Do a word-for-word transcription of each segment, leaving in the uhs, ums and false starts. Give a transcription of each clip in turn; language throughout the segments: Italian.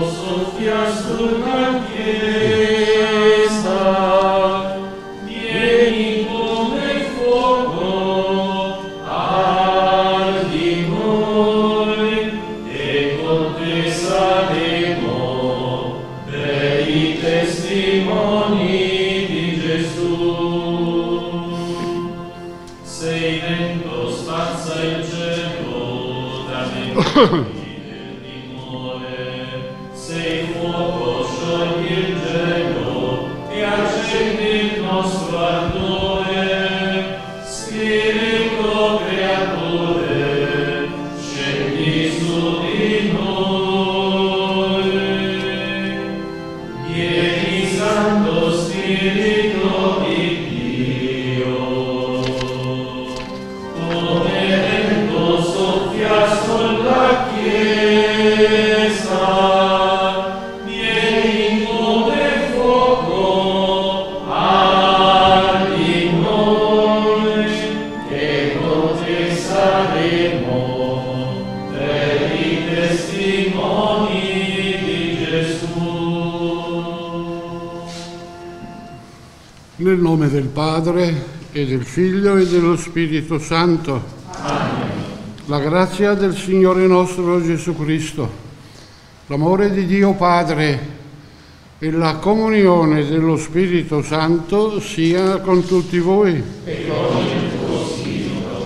Nel nome del Padre e del Figlio e dello Spirito Santo. Amen. La grazia del Signore nostro Gesù Cristo, l'amore di Dio Padre e la comunione dello Spirito Santo sia con tutti voi. E con il tuo Spirito.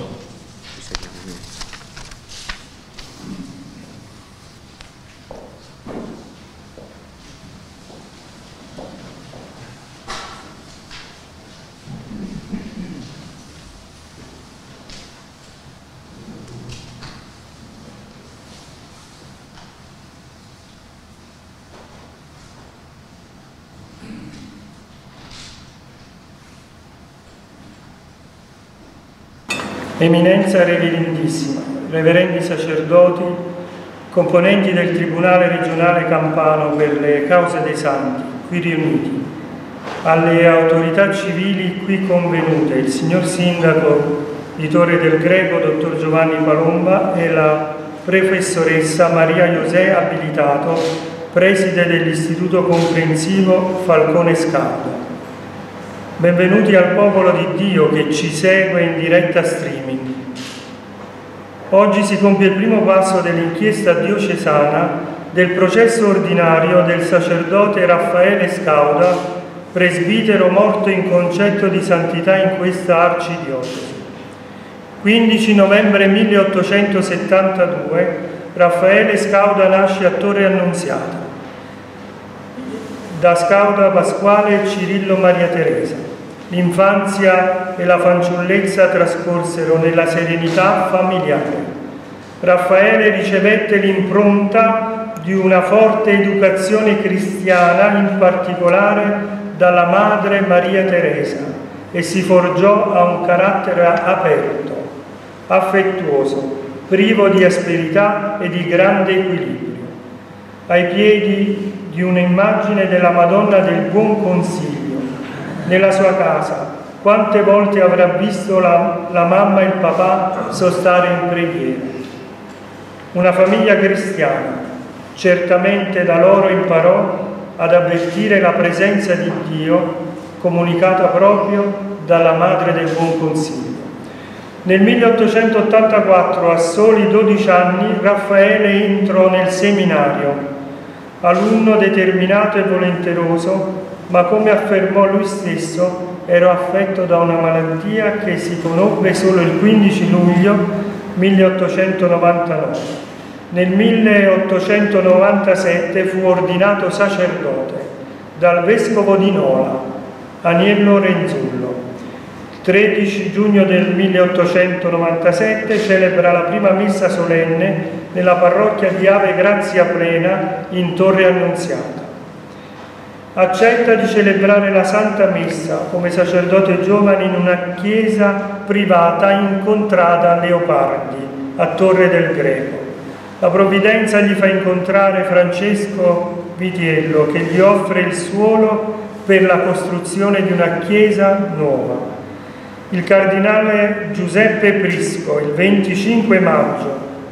Eminenza Reverendissima, reverendi sacerdoti, componenti del Tribunale regionale campano per le cause dei santi, qui riuniti, alle autorità civili qui convenute, il signor Sindaco di Torre del Greco, dottor Giovanni Palomba, e la professoressa Maria José Abilitato, preside dell'Istituto Comprensivo Falcone Scauda. Benvenuti al popolo di Dio che ci segue in diretta streaming. Oggi si compie il primo passo dell'inchiesta diocesana del processo ordinario del sacerdote Raffaele Scauda, presbitero morto in concetto di santità in questa arcidiocesi. quindici novembre milleottocentosettantadue Raffaele Scauda nasce a Torre Annunziata. Da Scauda Pasquale Cirillo Maria Teresa. L'infanzia e la fanciullezza trascorsero nella serenità familiare. Raffaele ricevette l'impronta di una forte educazione cristiana, in particolare dalla madre Maria Teresa, e si forgiò a un carattere aperto, affettuoso, privo di asperità e di grande equilibrio. Ai piedi di un'immagine della Madonna del Buon Consiglio, nella sua casa, quante volte avrà visto la, la mamma e il papà sostare in preghiera. Una famiglia cristiana, certamente da loro imparò ad avvertire la presenza di Dio, comunicata proprio dalla Madre del Buon Consiglio. Nel milleottocentottantaquattro, a soli dodici anni, Raffaele entrò nel seminario, alunno determinato e volenteroso, ma come affermò lui stesso, ero affetto da una malattia che si conobbe solo il quindici luglio milleottocentonovantanove. Nel milleottocentonovantasette fu ordinato sacerdote dal vescovo di Nola, Aniello Renzullo. Il tredici giugno del milleottocentonovantasette celebra la prima messa solenne nella parrocchia di Ave Grazia Plena in Torre Annunziata. Accetta di celebrare la Santa Messa come sacerdote giovane in una chiesa privata incontrata a Leopardi, a Torre del Greco. La provvidenza gli fa incontrare Francesco Vitiello, che gli offre il suolo per la costruzione di una chiesa nuova. Il cardinale Giuseppe Prisco, il venticinque maggio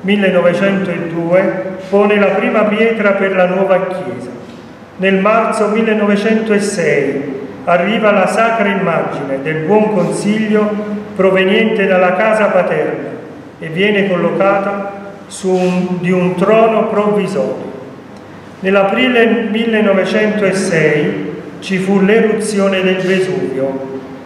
millenovecentodue, pone la prima pietra per la nuova chiesa. Nel marzo millenovecentosei arriva la Sacra Immagine del Buon Consiglio proveniente dalla casa paterna e viene collocata su un, di un trono provvisorio. Nell'aprile millenovecentosei ci fu l'eruzione del Vesuvio.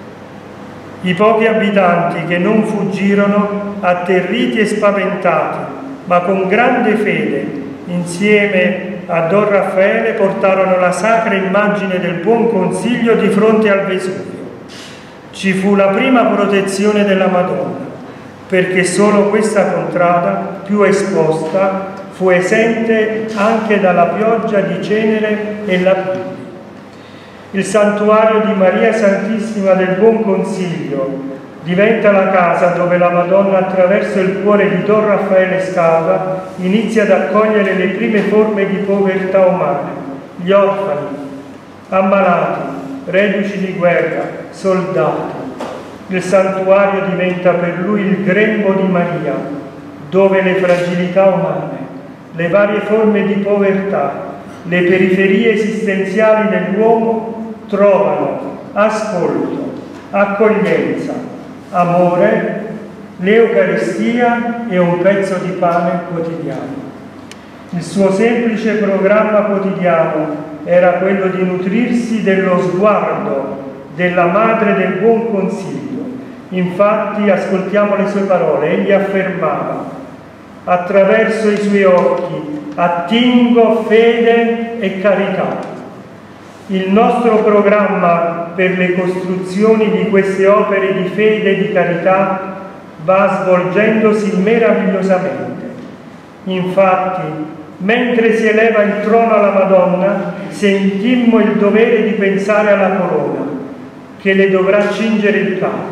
I pochi abitanti che non fuggirono, atterriti e spaventati, ma con grande fede, insieme a Don Raffaele portarono la Sacra Immagine del Buon Consiglio di fronte al Vesuvio. Ci fu la prima protezione della Madonna, perché solo questa contrada, più esposta, fu esente anche dalla pioggia di cenere e lapidi. Il santuario di Maria Santissima del Buon Consiglio diventa la casa dove la Madonna, attraverso il cuore di Don Raffaele Scauda, inizia ad accogliere le prime forme di povertà umane, gli orfani, ammalati, reduci di guerra, soldati. Il santuario diventa per lui il grembo di Maria, dove le fragilità umane, le varie forme di povertà, le periferie esistenziali dell'uomo trovano ascolto, accoglienza, amore, l'Eucaristia e un pezzo di pane quotidiano. Il suo semplice programma quotidiano era quello di nutrirsi dello sguardo della Madre del Buon Consiglio. Infatti, ascoltiamo le sue parole, egli affermava: attraverso i suoi occhi attingo fede e carità. Il nostro programma per le costruzioni di queste opere di fede e di carità va svolgendosi meravigliosamente. Infatti, mentre si eleva il trono alla Madonna, sentimmo il dovere di pensare alla corona che le dovrà cingere il capo.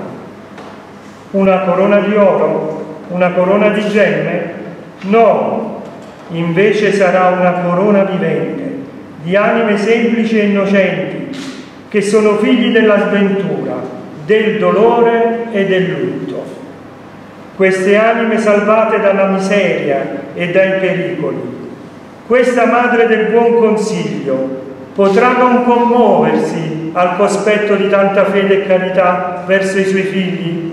Una corona di oro? Una corona di gemme? No, invece sarà una corona vivente, di anime semplici e innocenti, che sono figli della sventura, del dolore e del lutto. Queste anime salvate dalla miseria e dai pericoli, questa Madre del Buon Consiglio, potrà non commuoversi al cospetto di tanta fede e carità verso i suoi figli?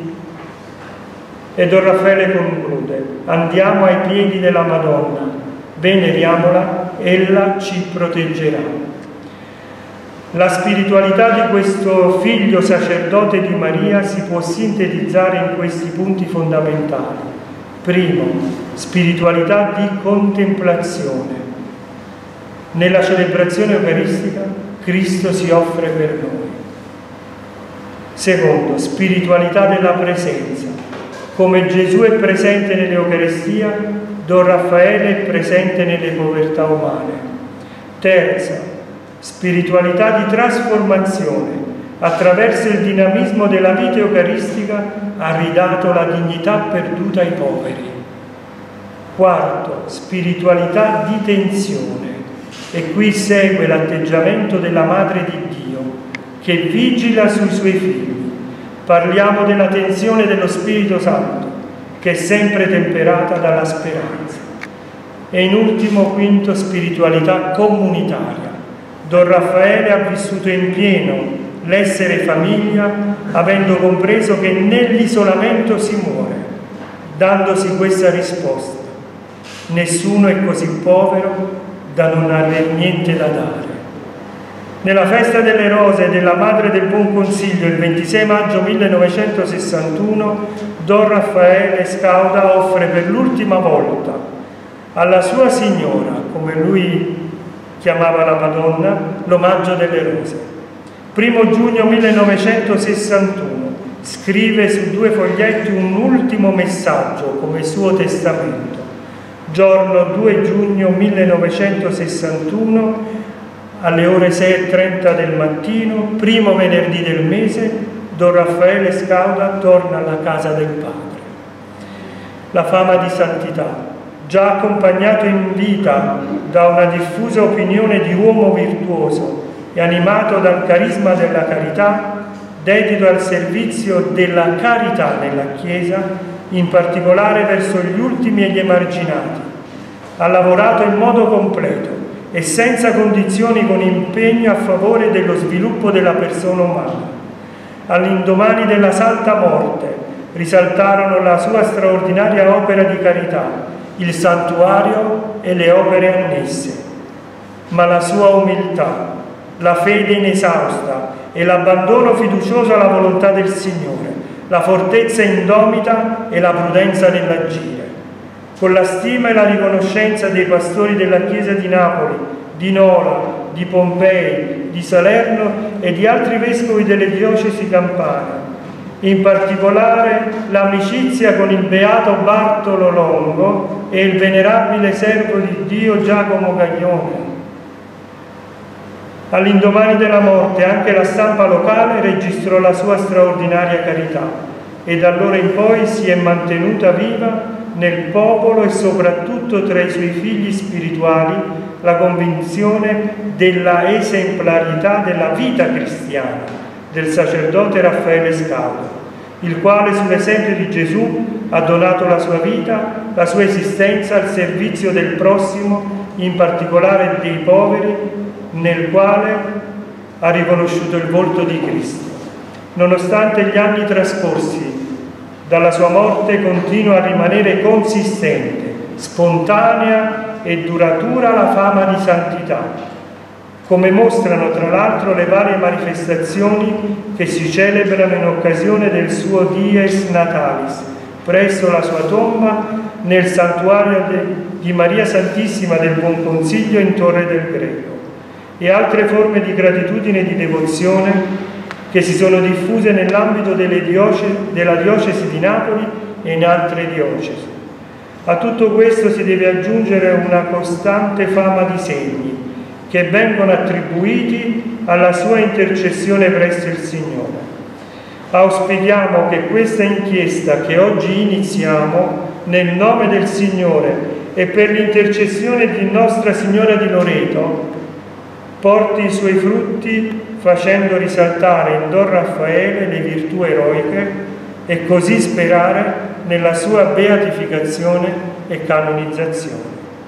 E Don Raffaele conclude: andiamo ai piedi della Madonna, veneriamola, ella ci proteggerà. La spiritualità di questo figlio sacerdote di Maria si può sintetizzare in questi punti fondamentali. Primo, spiritualità di contemplazione. Nella celebrazione eucaristica Cristo si offre per noi. Secondo, spiritualità della presenza. Come Gesù è presente nell'Eucaristia, Don Raffaele è presente nelle povertà umane. Terza, spiritualità di trasformazione. Attraverso il dinamismo della vita eucaristica ha ridato la dignità perduta ai poveri. Quarto, spiritualità di tensione. E qui segue l'atteggiamento della Madre di Dio, che vigila sui suoi figli. Parliamo della tensione dello Spirito Santo, che è sempre temperata dalla speranza. E in ultimo, quinto, spiritualità comunitaria. Don Raffaele ha vissuto in pieno l'essere famiglia, avendo compreso che nell'isolamento si muore, dandosi questa risposta: nessuno è così povero da non aver niente da dare. Nella festa delle rose della Madre del Buon Consiglio, il ventisei maggio millenovecentosessantuno, Don Raffaele Scauda offre per l'ultima volta alla sua signora, come lui chiamava la Madonna, l'omaggio delle rose. Primo giugno millenovecentosessantuno scrive su due foglietti un ultimo messaggio come suo testamento. Giorno due giugno millenovecentosessantuno, alle ore sei e trenta del mattino, primo venerdì del mese, Don Raffaele Scauda torna alla casa del Padre. La fama di santità, già accompagnato in vita da una diffusa opinione di uomo virtuoso e animato dal carisma della carità, dedito al servizio della carità nella Chiesa, in particolare verso gli ultimi e gli emarginati. Ha lavorato in modo completo e senza condizioni, con impegno a favore dello sviluppo della persona umana. All'indomani della Santa Morte risaltarono la sua straordinaria opera di carità, il santuario e le opere annesse, ma la sua umiltà, la fede inesausta e l'abbandono fiducioso alla volontà del Signore, la fortezza indomita e la prudenza nell'agire. Con la stima e la riconoscenza dei pastori della Chiesa di Napoli, di Nola, di Pompei, di Salerno e di altri vescovi delle diocesi campane, in particolare l'amicizia con il beato Bartolo Longo e il venerabile servo di Dio Giacomo Gaglione. All'indomani della morte anche la stampa locale registrò la sua straordinaria carità e da allora in poi si è mantenuta viva nel popolo e soprattutto tra i suoi figli spirituali la convinzione della esemplarità della vita cristiana del sacerdote Raffaele Scaldo, il quale sull'esempio di Gesù ha donato la sua vita, la sua esistenza al servizio del prossimo, in particolare dei poveri, nel quale ha riconosciuto il volto di Cristo. Nonostante gli anni trascorsi dalla sua morte, continua a rimanere consistente, spontanea e duratura la fama di santità, come mostrano tra l'altro le varie manifestazioni che si celebrano in occasione del suo Dies Natalis, presso la sua tomba nel santuario di Maria Santissima del Buon Consiglio in Torre del Greco, e altre forme di gratitudine e di devozione che si sono diffuse nell'ambito delle diocesi, della diocesi di Napoli e in altre diocesi. A tutto questo si deve aggiungere una costante fama di segni che vengono attribuiti alla sua intercessione presso il Signore. Auspichiamo che questa inchiesta che oggi iniziamo, nel nome del Signore e per l'intercessione di Nostra Signora di Loreto, porti i suoi frutti facendo risaltare in Don Raffaele le virtù eroiche e così sperare nella sua beatificazione e canonizzazione.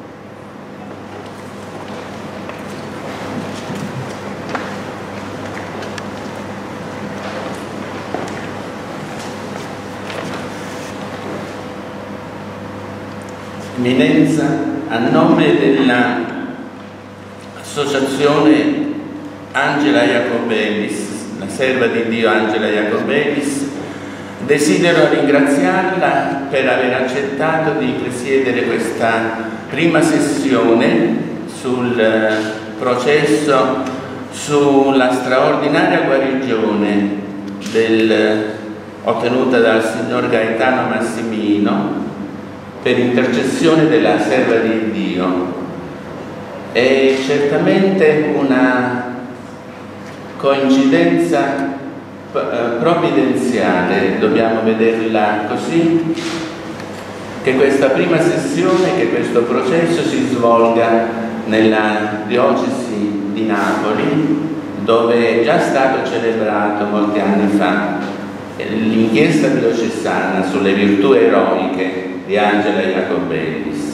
Eminenza, a nome della Associazione Angela Jacobellis, la serva di Dio Angela Jacobellis, desidero ringraziarla per aver accettato di presiedere questa prima sessione sul processo sulla straordinaria guarigione del, ottenuta dal signor Gaetano Massimino per intercessione della serva di Dio. È certamente una coincidenza provvidenziale, dobbiamo vederla così, che questa prima sessione, che questo processo si svolga nella diocesi di Napoli, dove è già stato celebrato molti anni fa l'inchiesta diocesana sulle virtù eroiche di Angela Jacobellis.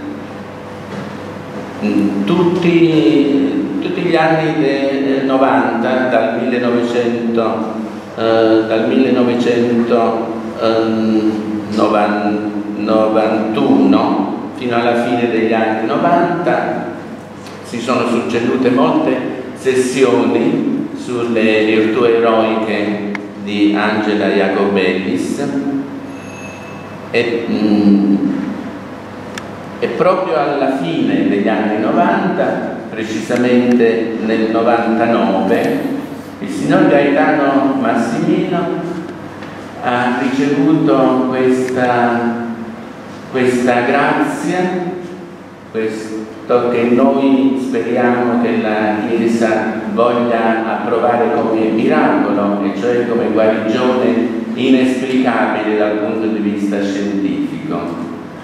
Tutti, tutti gli anni del novanta, dal millenovecento, eh, dal millenovecentonovantuno fino alla fine degli anni novanta, si sono succedute molte sessioni sulle virtù eroiche di Angela Jacobellis e, mm, e proprio alla fine degli anni novanta, precisamente nel novantanove, il signor Gaetano Massimino ha ricevuto questa, questa grazia, questo che noi speriamo che la Chiesa voglia approvare come miracolo, e cioè come guarigione inesplicabile dal punto di vista scientifico.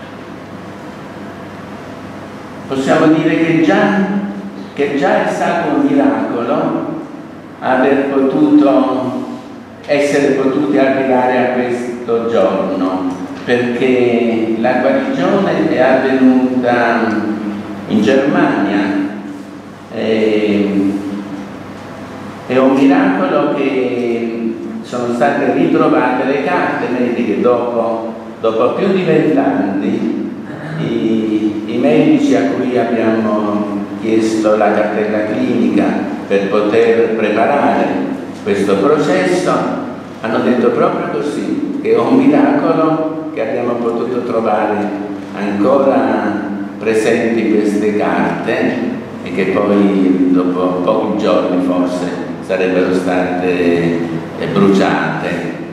Possiamo dire che già, che già è stato un miracolo aver potuto essere potuti arrivare a questo giorno, perché la guarigione è avvenuta in Germania. E, è un miracolo che sono state ritrovate le carte mediche dopo, dopo più di vent'anni. I, I medici a cui abbiamo chiesto la cartella clinica per poter preparare questo processo hanno detto proprio così, che è un miracolo che abbiamo potuto trovare ancora presenti queste carte e che poi dopo pochi giorni forse sarebbero state bruciate.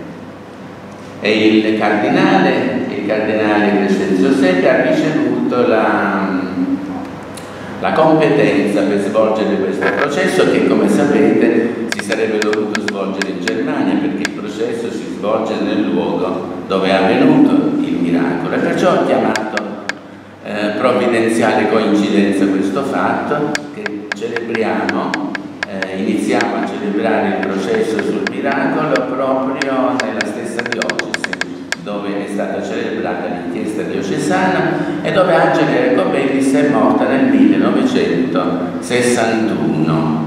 E il cardinale, il cardinale Crescenzio Sette ha ricevuto la, la competenza per svolgere questo processo che, come sapete, si sarebbe dovuto svolgere in Germania, perché il processo si svolge nel luogo dove è avvenuto il miracolo, e perciò ho chiamato eh, provvidenziale coincidenza questo fatto che celebriamo, eh, iniziamo a celebrare il processo sul miracolo proprio nella stessa diocesi dove è stata celebrata l'inchiesta diocesana e dove Angela Jacobellis è morta nel millenovecentosessantuno.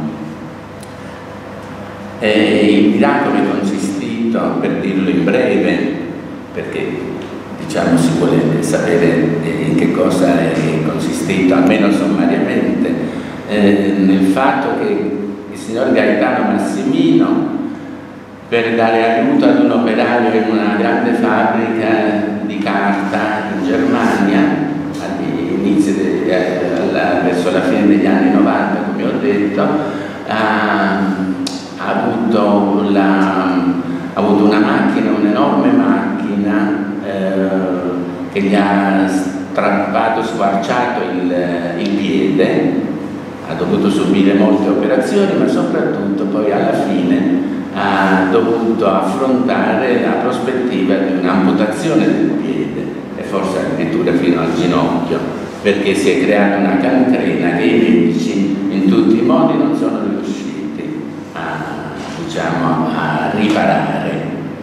E il miracolo è consistito, per dirlo in breve, perché diciamo si vuole sapere in che cosa è consistito, almeno sommariamente, eh, nel fatto che il signor Gaetano Massimino, per dare aiuto ad un operaio in una grande fabbrica di carta in Germania, all'inizio de, eh, alla, verso la fine degli anni novanta, come ho detto, ha, ha, avuto, la, ha avuto una macchina, un'enorme macchina eh, che gli ha strappato, squarciato il, il piede, ha dovuto subire molte operazioni, ma soprattutto poi alla fine ha dovuto affrontare la prospettiva di un'amputazione del piede e forse addirittura fino al ginocchio, perché si è creata una cancrena che i medici in tutti i modi non sono riusciti a, diciamo, a riparare.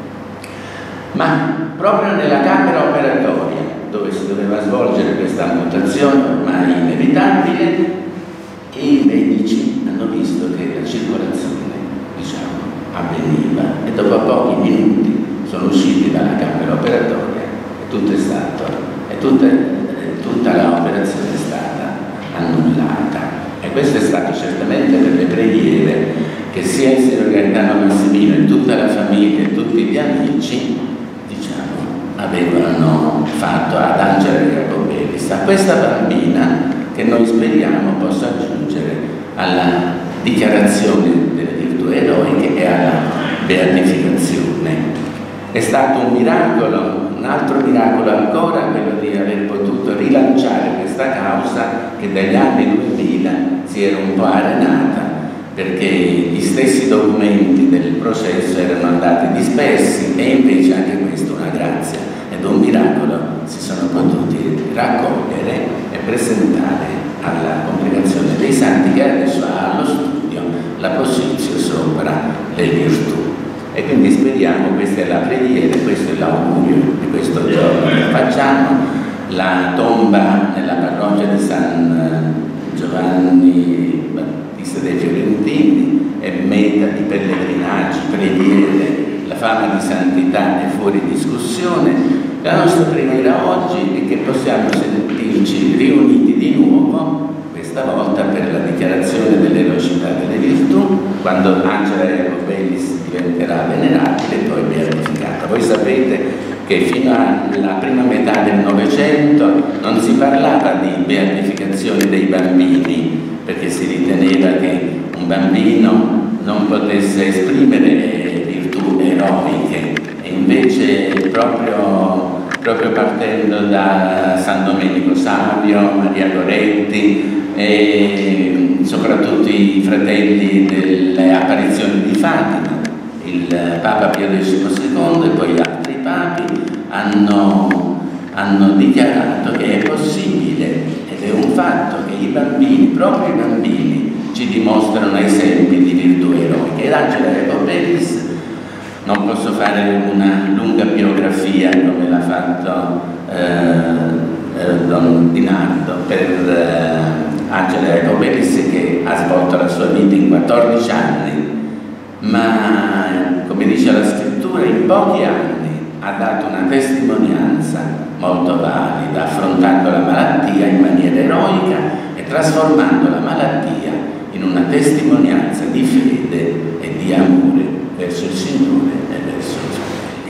Ma proprio nella camera operatoria dove si doveva svolgere questa amputazione ormai inevitabile, i medici hanno visto che la circolazione, diciamo, avveniva, e dopo pochi minuti sono usciti dalla camera operatoria e tutto è stato, e tutta, tutta l'operazione è stata annullata. E questo è stato certamente per le preghiere che sia il signor Gaetano Massimino e tutta la famiglia e tutti gli amici, diciamo, avevano fatto ad Angela Jacobellis, a questa bambina che noi speriamo possa giungere alla dichiarazione delle virtù eroiche e alla beatificazione. È stato un miracolo, un altro miracolo ancora, quello di aver potuto rilanciare questa causa che dagli anni duemila si era un po' arenata, perché gli stessi documenti del processo erano andati dispersi, e invece anche questo, una grazia ed un miracolo, si sono potuti raccogliere e presentare alla Congregazione dei Santi, che adesso ha allo studio la Posizio sopra le virtù. E quindi speriamo, questa è la preghiera, questo è l'augurio di questo giorno che facciamo. La tomba nella parrocchia di San Giovanni Battista dei Fiorentini è meta di pellegrinaggi, preghiere, la fama di santità è fuori discussione. La nostra preghiera oggi è che possiamo sentirci riuniti di nuovo, questa volta per la dichiarazione dell'eroicità delle virtù, quando Angela Jacobellis diventerà venerabile e poi beatificata. Voi sapete che fino alla prima metà del Novecento non si parlava di beatificazione dei bambini, perché si riteneva che un bambino non potesse esprimere virtù eroiche, e invece proprio proprio partendo da San Domenico Savio, Maria Goretti e soprattutto i fratelli delle apparizioni di Fatima, il Papa Pio decimosecondo e poi altri papi hanno, hanno dichiarato che è possibile, ed è un fatto, che i bambini, proprio i bambini, ci dimostrano esempi di virtù eroiche. Ed Angela Jacobellis non posso fare una lunga biografia come l'ha fatto eh, eh, Don Dinardo per eh, Angela Jacobellis, che ha svolto la sua vita in quattordici anni, ma come dice la scrittura in pochi anni ha dato una testimonianza molto valida, affrontando la malattia in maniera eroica e trasformando la malattia in una testimonianza di fede e di amore verso il Signore e verso i fratelli.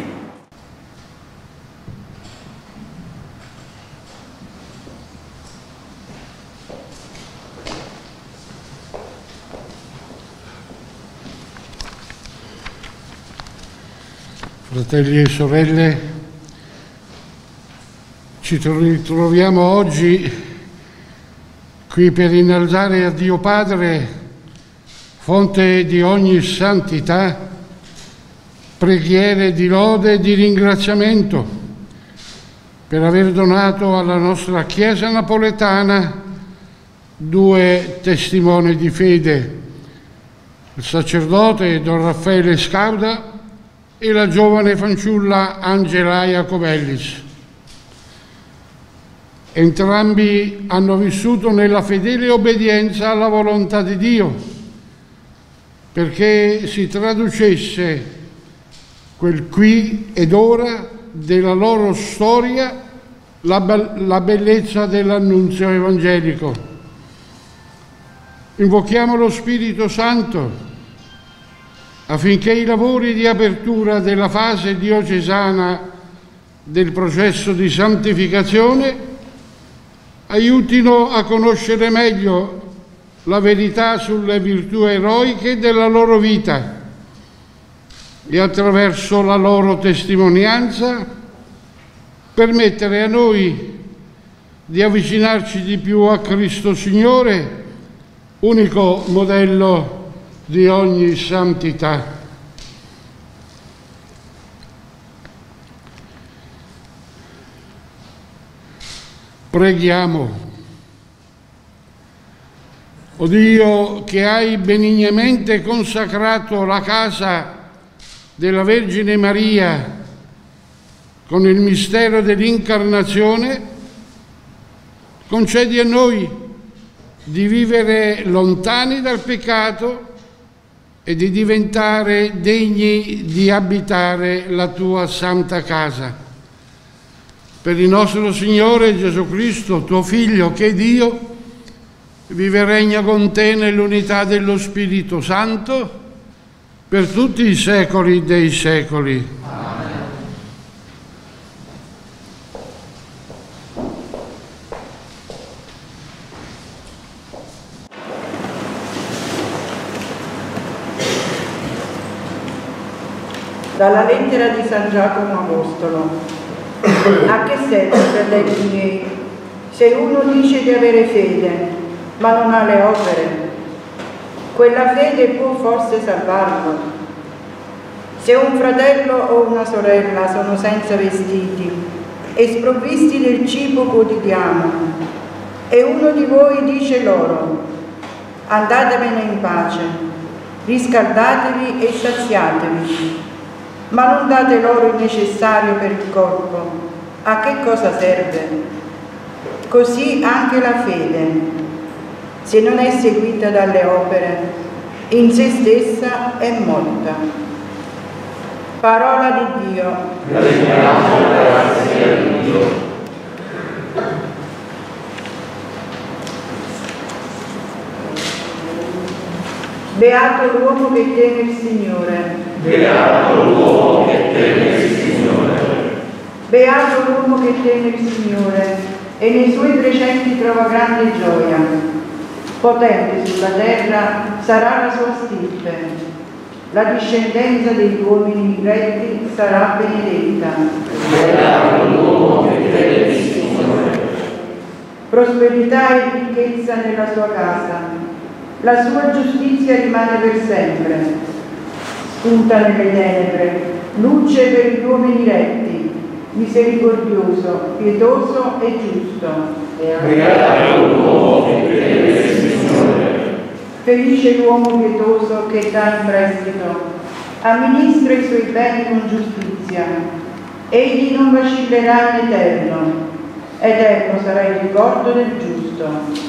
Fratelli e sorelle, ci ritroviamo oggi qui per innalzare a Dio Padre, fonte di ogni santità, preghiere di lode e di ringraziamento per aver donato alla nostra Chiesa napoletana due testimoni di fede, il sacerdote Don Raffaele Scauda e la giovane fanciulla Angela Jacobellis. Entrambi hanno vissuto nella fedele obbedienza alla volontà di Dio, perché si traducesse quel qui ed ora della loro storia la, be- la bellezza dell'annunzio evangelico. Invochiamo lo Spirito Santo affinché i lavori di apertura della fase diocesana del processo di santificazione aiutino a conoscere meglio la verità sulle virtù eroiche della loro vita e attraverso la loro testimonianza permettere a noi di avvicinarci di più a Cristo Signore, unico modello di ogni santità. Preghiamo. O Dio, che hai benignamente consacrato la casa della Vergine Maria con il mistero dell'incarnazione, concedi a noi di vivere lontani dal peccato e di diventare degni di abitare la tua santa casa. Per il nostro Signore Gesù Cristo, tuo Figlio, che è Dio, vive e regna con te nell'unità dello Spirito Santo per tutti i secoli dei secoli. Amen. Dalla lettera di San Giacomo Apostolo. A che serve, fratelli miei, se uno dice di avere fede, ma non ha le opere? Quella fede può forse salvarlo? Se un fratello o una sorella sono senza vestiti e sprovvisti del cibo quotidiano, e uno di voi dice loro: andatevene in pace, riscaldatevi e saziatevi, ma non date loro il necessario per il corpo, a che cosa serve? Così anche la fede, se non è seguita dalle opere, in se stessa è morta. Parola di Dio. Rendiamo grazie a Dio. Beato l'uomo che teme il Signore. Beato l'uomo che teme il Signore. Beato l'uomo che teme il Signore e nei suoi precetti trova grande gioia. Potente sulla terra sarà la sua stirpe. La discendenza degli uomini retti sarà benedetta. Beato l'uomo che teme il Signore. Prosperità e ricchezza nella sua casa. La sua giustizia rimane per sempre. Spunta nelle tenebre, luce per gli uomini retti, misericordioso, pietoso e giusto. Beato l'uomo che teme il Signore. Felice l'uomo pietoso che dà in prestito, amministra i suoi beni con giustizia. Egli non vacillerà in eterno, eterno sarà il ricordo del giusto.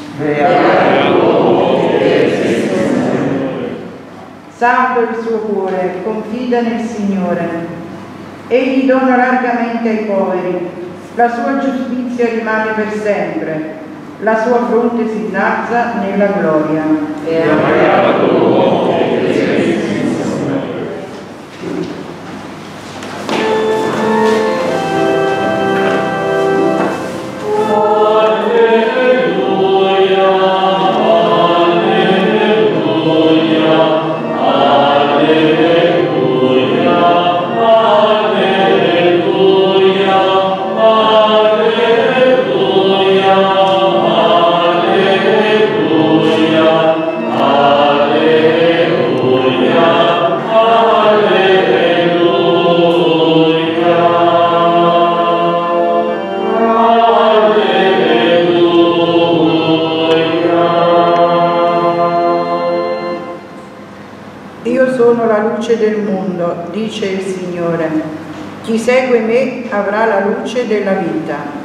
Salvo il suo cuore, confida nel Signore. Egli dona largamente ai poveri, la sua giustizia rimane per sempre, la sua fronte si innalza nella gloria. Del mondo, dice il Signore. Chi segue me avrà la luce della vita.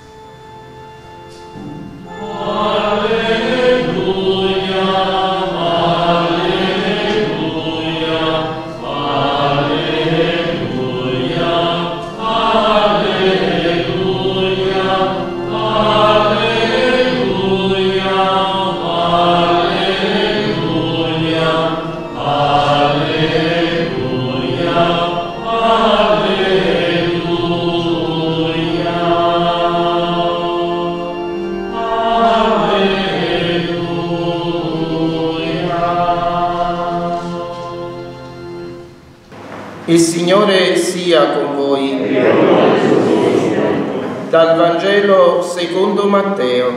Il Signore sia con voi. Dal Vangelo secondo Matteo.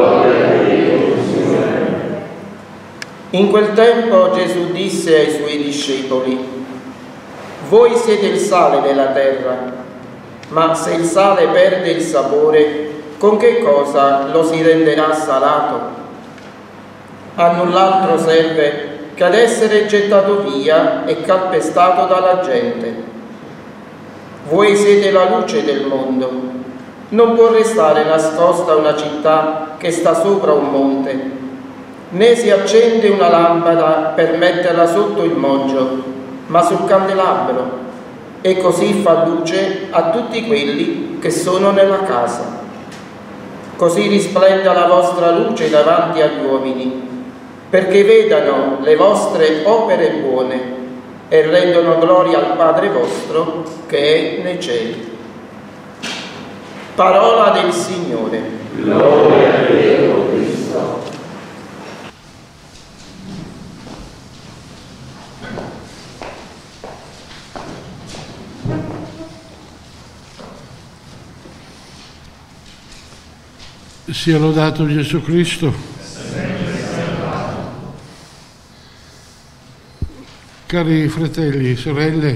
In quel tempo Gesù disse ai suoi discepoli: voi siete il sale della terra, ma se il sale perde il sapore, con che cosa lo si renderà salato? A null'altro serve che ad essere gettato via e calpestato dalla gente. Voi siete la luce del mondo. Non può restare nascosta una città che sta sopra un monte, né si accende una lampada per metterla sotto il moggio, ma sul candelabro, e così fa luce a tutti quelli che sono nella casa. Così risplenda la vostra luce davanti agli uomini, perché vedano le vostre opere buone e rendono gloria al Padre vostro che è nei cieli. Parola del Signore. Gloria a Dio Cristo. Sia lodato Gesù Cristo. Cari fratelli e sorelle,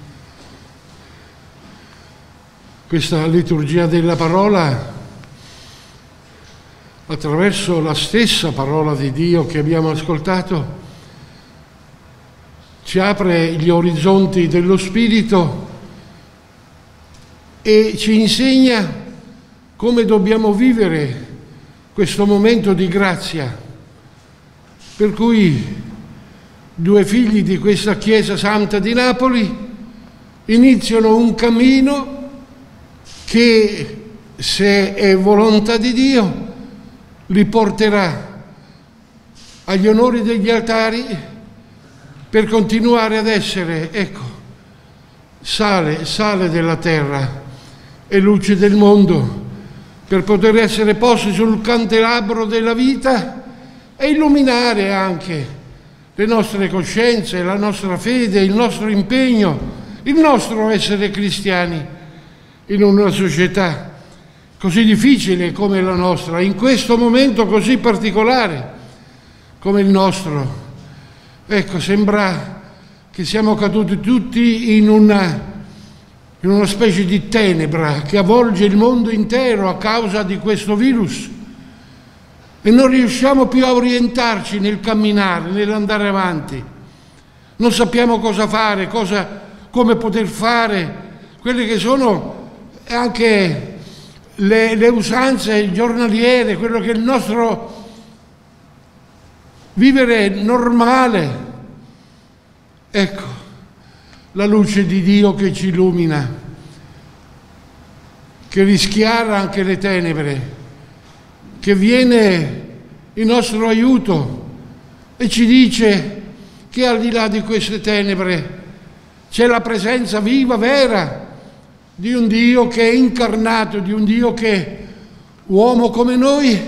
questa liturgia della parola, attraverso la stessa parola di Dio che abbiamo ascoltato, ci apre gli orizzonti dello Spirito e ci insegna come dobbiamo vivere questo momento di grazia, per cui due figli di questa Chiesa Santa di Napoli iniziano un cammino che, se è volontà di Dio, li porterà agli onori degli altari per continuare ad essere, ecco, sale, sale della terra e luce del mondo, per poter essere posti sul candelabro della vita e illuminare anche le nostre coscienze, la nostra fede, il nostro impegno, il nostro essere cristiani in una società così difficile come la nostra, in questo momento così particolare come il nostro. Ecco, sembra che siamo caduti tutti in una, in una specie di tenebra che avvolge il mondo intero a causa di questo virus. E non riusciamo più a orientarci nel camminare, nell'andare avanti. non sappiamo cosa fare, cosa, come poter fare, quelle che sono anche le, le usanze giornaliere, quello che è il nostro vivere normale. Ecco, la luce di Dio che ci illumina, che rischiara anche le tenebre, che viene in nostro aiuto e ci dice che al di là di queste tenebre c'è la presenza viva, vera, di un Dio che è incarnato, di un Dio che, uomo come noi,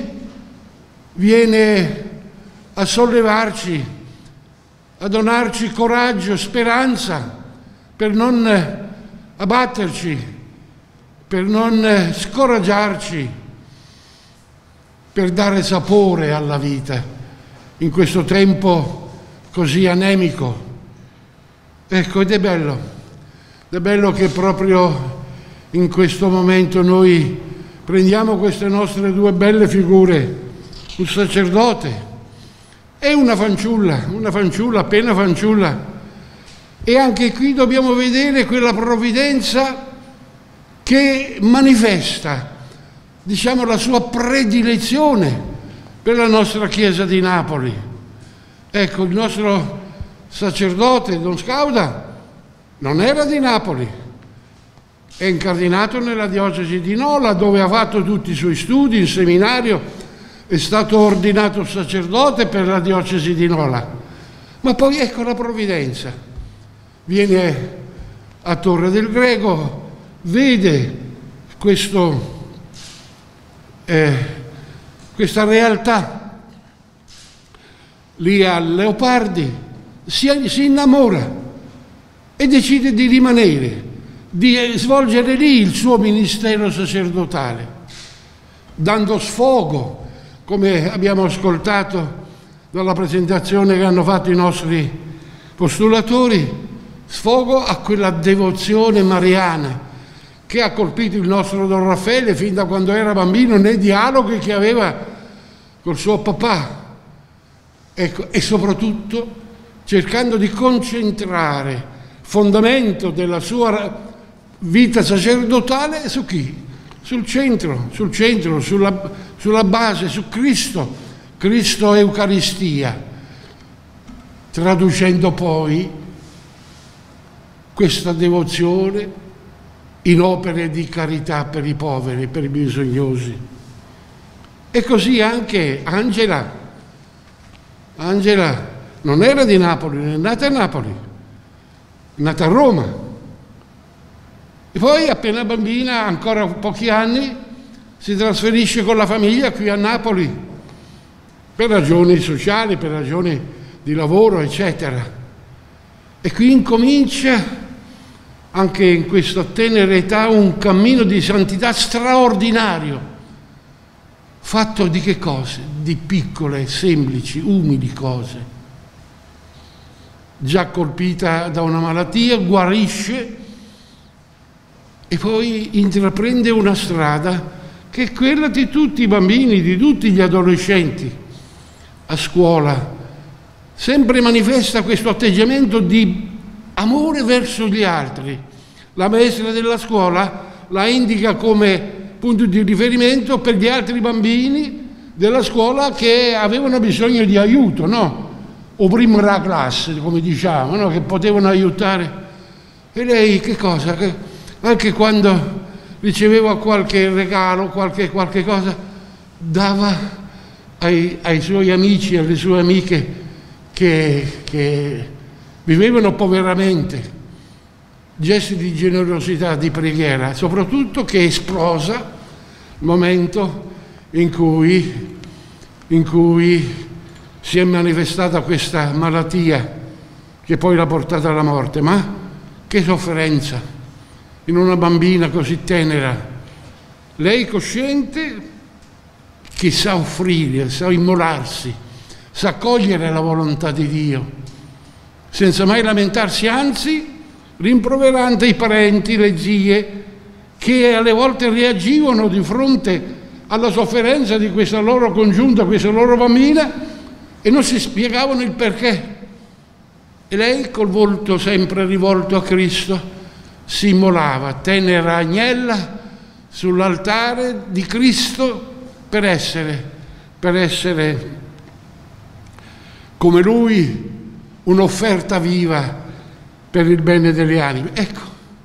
viene a sollevarci, a donarci coraggio, speranza, per non abbatterci, per non scoraggiarci, per dare sapore alla vita in questo tempo così anemico. Ecco, ed è bello, ed è bello che proprio in questo momento noi prendiamo queste nostre due belle figure, un sacerdote e una fanciulla, una fanciulla, appena fanciulla. E anche qui dobbiamo vedere quella provvidenza che manifesta, diciamo, la sua predilezione per la nostra Chiesa di Napoli. Ecco, il nostro sacerdote, Don Scauda, non era di Napoli, è incardinato nella diocesi di Nola, dove ha fatto tutti i suoi studi in seminario, è stato ordinato sacerdote per la diocesi di Nola. Ma poi ecco la provvidenza, viene a Torre del Greco, vede questo, eh, questa realtà lì a Leopardi, si, si innamora e decide di rimanere, di svolgere lì il suo ministero sacerdotale, dando sfogo, come abbiamo ascoltato dalla presentazione che hanno fatto i nostri postulatori, sfogo a quella devozione mariana che ha colpito il nostro Don Raffaele fin da quando era bambino, nei dialoghi che aveva col suo papà. Ecco, e soprattutto cercando di concentrare il fondamento della sua vita sacerdotale su chi? Sul centro, sul centro, sulla, sulla base, su Cristo, Cristo Eucaristia, traducendo poi questa devozione in opere di carità per i poveri, per i bisognosi. E così anche Angela. Angela non era di Napoli, è nata a Napoli, è nata a Roma. E poi, appena bambina, ancora pochi anni, si trasferisce con la famiglia qui a Napoli, per ragioni sociali, per ragioni di lavoro, eccetera. E qui incomincia, anche in questa tenera età, un cammino di santità straordinario, fatto di che cose? Di piccole, semplici, umili cose. Già colpita da una malattia, guarisce e poi intraprende una strada che è quella di tutti i bambini, di tutti gli adolescenti a scuola. Sempre manifesta questo atteggiamento di amore verso gli altri. La maestra della scuola la indica come punto di riferimento per gli altri bambini della scuola che avevano bisogno di aiuto, no? O prima la classe, come diciamo, no? Che potevano aiutare. E lei che cosa? Che anche quando riceveva qualche regalo, qualche, qualche cosa, dava ai, ai suoi amici, alle sue amiche che, che vivevano poveramente, gesti di generosità, di preghiera, soprattutto che esplosa il momento in cui, in cui si è manifestata questa malattia che poi l'ha portata alla morte. Ma che sofferenza in una bambina così tenera. Lei cosciente che sa offrire, sa immolarsi, sa accogliere la volontà di Dio, senza mai lamentarsi, anzi rimproverante i parenti, le zie, che alle volte reagivano di fronte alla sofferenza di questa loro congiunta, questa loro bambina, e non si spiegavano il perché. E lei, col volto sempre rivolto a Cristo, si immolava, tenera agnella sull'altare di Cristo per essere, per essere come Lui, un'offerta viva per il bene delle anime. Ecco,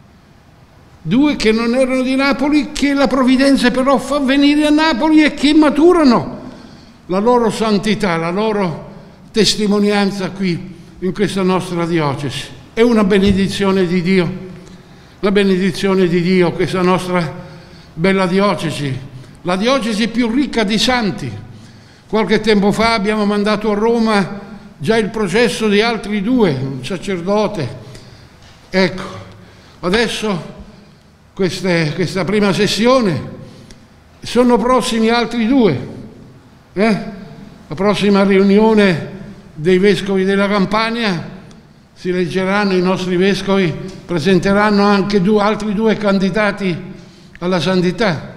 due che non erano di Napoli, che la provvidenza però fa venire a Napoli e che maturano la loro santità, la loro testimonianza qui in questa nostra diocesi. È una benedizione di Dio, la benedizione di Dio, questa nostra bella diocesi, la diocesi più ricca di santi. Qualche tempo fa abbiamo mandato a Roma già il processo di altri due, un sacerdote. Ecco, adesso queste, questa prima sessione sono prossimi altri due. Eh? La prossima riunione dei vescovi della Campania si leggeranno, i nostri vescovi presenteranno anche due, altri due candidati alla santità,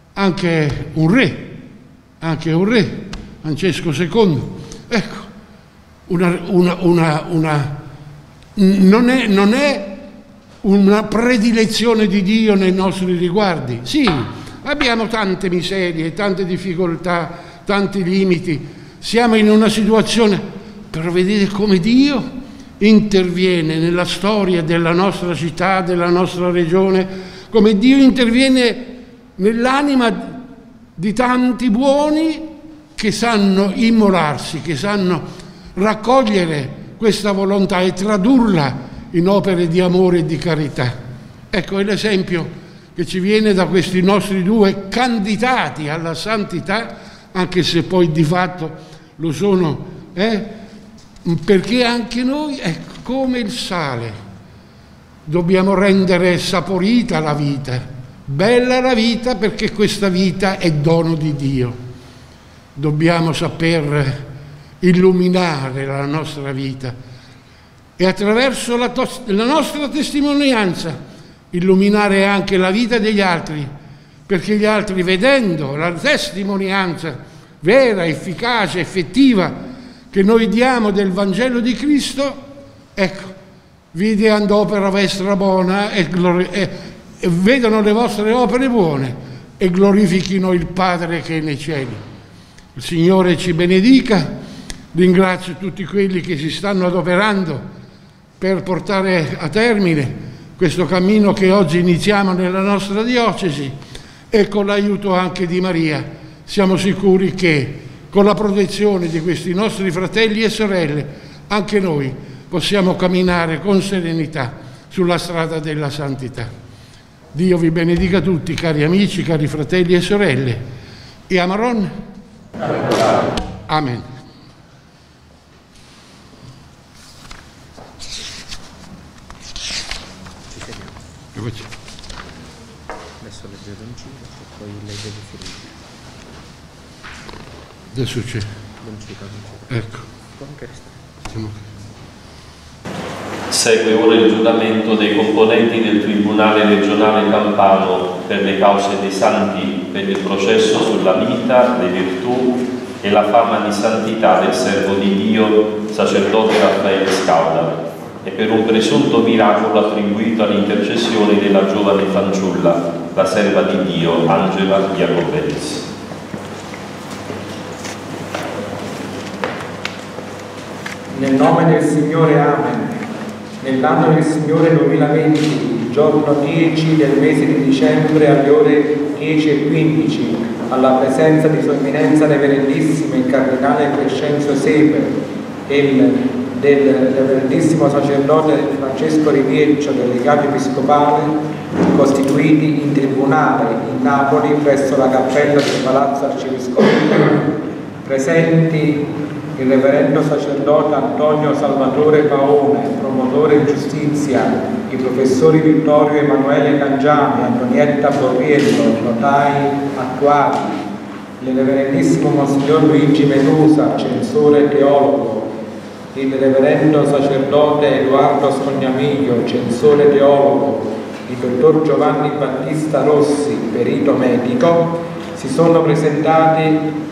anche un re, anche un re, Francesco secondo. Ecco, una, una, una, una, non, è, non è una predilezione di Dio nei nostri riguardi. Sì, abbiamo tante miserie, tante difficoltà, tanti limiti, siamo in una situazione, però vedete come Dio interviene nella storia della nostra città, della nostra regione, come Dio interviene nell'anima di tanti buoni che sanno immolarsi, che sanno raccogliere questa volontà e tradurla in opere di amore e di carità. Ecco, è l'esempio che ci viene da questi nostri due candidati alla santità, anche se poi di fatto lo sono, eh? Perché anche noi, ecco, come il sale, dobbiamo rendere saporita la vita, bella la vita, perché questa vita è dono di Dio. Dobbiamo saper illuminare la nostra vita e attraverso la, la nostra testimonianza illuminare anche la vita degli altri, perché gli altri, vedendo la testimonianza vera, efficace, effettiva che noi diamo del Vangelo di Cristo, ecco, videant opera vostra buona e, e, e vedono le vostre opere buone e glorifichino il Padre che è nei cieli. Il Signore ci benedica. Ringrazio tutti quelli che si stanno adoperando per portare a termine questo cammino che oggi iniziamo nella nostra diocesi, e con l'aiuto anche di Maria siamo sicuri che con la protezione di questi nostri fratelli e sorelle anche noi possiamo camminare con serenità sulla strada della santità. Dio vi benedica tutti, cari amici, cari fratelli e sorelle, e Amaron. Amen. Adesso legge l'Angelo e poi lei deve finire. Adesso c'è. Ecco. Siamo qui. Segue ora il giuramento dei componenti del Tribunale regionale campano per le cause dei santi per il processo sulla vita, le virtù e la fama di santità del servo di Dio, sacerdote Raffaele Scauda, e per un presunto miracolo attribuito all'intercessione della giovane fanciulla, la serva di Dio, Angela Jacobellis. Nel nome del Signore, Amen. Nell'anno del Signore duemilaventi, giorno dieci del mese di dicembre alle ore dieci e quindici, alla presenza di Sua Eminenza Reverendissimo il Cardinale Crescenzio Sepe e il del Reverendissimo Sacerdote Francesco Rivieccio, delegato episcopale, costituiti in tribunale in Napoli presso la cappella del Palazzo Arcivescovile, presenti il Reverendo Sacerdote Antonio Salvatore Paone, promotore di giustizia, i professori Vittorio Emanuele Cangiani, Antonietta Borriello, notai attuali, il Reverendissimo Monsignor Luigi Medusa, censore teologo, il Reverendo Sacerdote Edoardo Scognamiglio, censore teologo, il Dottor Giovanni Battista Rossi, perito medico, si sono presentati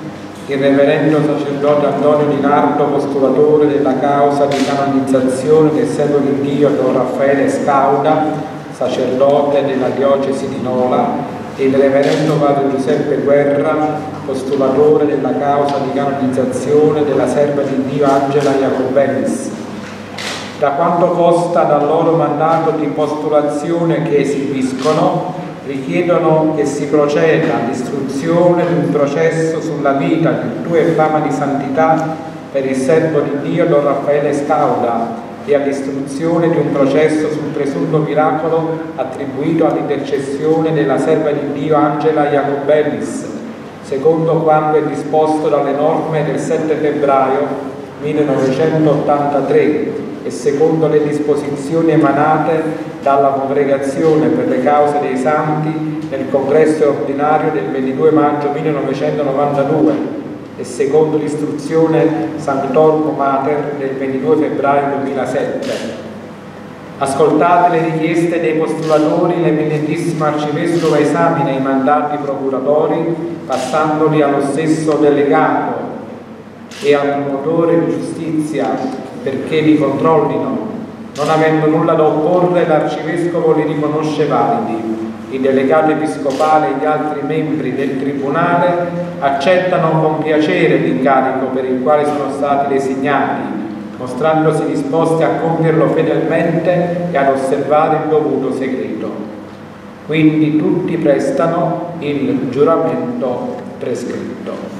il reverendo sacerdote Antonio Di Nardo, postulatore della causa di canonizzazione del servo di Dio Don Raffaele Scauda, sacerdote della diocesi di Nola, e il reverendo padre Giuseppe Guerra, postulatore della causa di canonizzazione della serva di Dio Angela Jacobellis. Da quanto consta dal loro mandato di postulazione che esibiscono, richiedono che si proceda all'istruzione di un processo sulla vita, virtù e fama di santità per il servo di Dio Don Raffaele Scauda e all'istruzione di un processo sul presunto miracolo attribuito all'intercessione della serva di Dio Angela Jacobellis, secondo quanto è disposto dalle norme del sette febbraio millenovecentottantatré e secondo le disposizioni emanate dalla Congregazione per le cause dei santi nel congresso ordinario del ventidue maggio millenovecentonovantadue e secondo l'istruzione Sanctorum Mater del ventidue febbraio duemilasette. Ascoltate le richieste dei postulatori, l'eminentissimo Arcivescovo esamina i mandati procuratori passandoli allo stesso delegato e al promotore di giustizia perché li controllino. Non avendo nulla da opporre, l'Arcivescovo li riconosce validi. Il delegato episcopale e gli altri membri del Tribunale accettano con piacere l'incarico per il quale sono stati designati, mostrandosi disposti a compierlo fedelmente e ad osservare il dovuto segreto. Quindi tutti prestano il giuramento prescritto.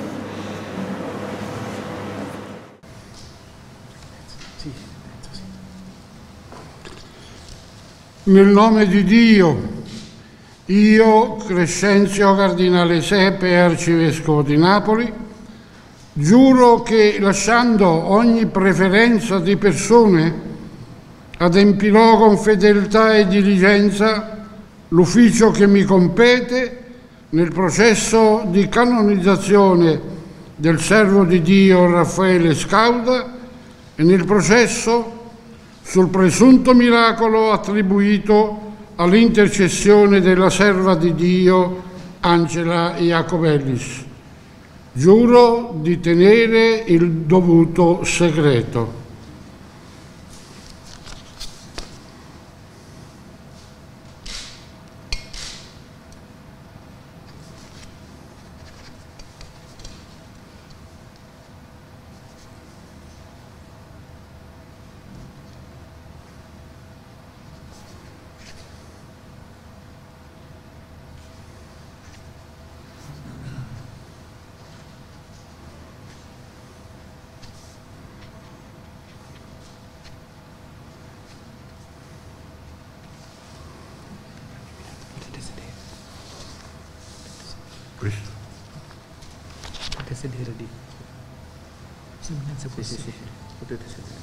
Nel nome di Dio, io, Crescenzio Cardinale Sepe, Arcivescovo di Napoli, giuro che, lasciando ogni preferenza di persone, adempirò con fedeltà e diligenza l'ufficio che mi compete nel processo di canonizzazione del servo di Dio Raffaele Scauda e nel processo sul presunto miracolo attribuito all'intercessione della serva di Dio Angela Jacobellis. Giuro di tenere il dovuto segreto. Questo. Potete sedere lì. Sì, mezzo sì, sì, sì, potete sedere.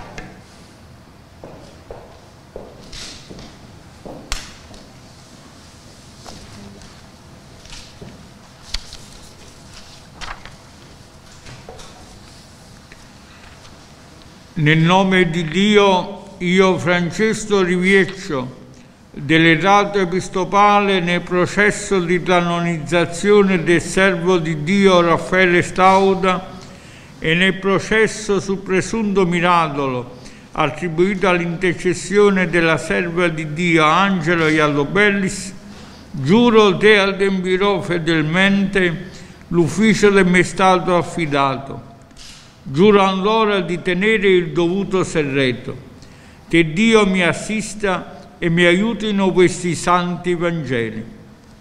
Nel nome di Dio, io Francesco Rivieccio, delegato episcopale nel processo di canonizzazione del servo di Dio Raffaele Scauda e nel processo sul presunto miracolo attribuito all'intercessione della serva di Dio Angela Jacobellis, giuro che adempirò fedelmente l'ufficio che mi è stato affidato. Giuro ancora di tenere il dovuto segreto. Che Dio mi assista e mi aiutino questi santi Vangeli.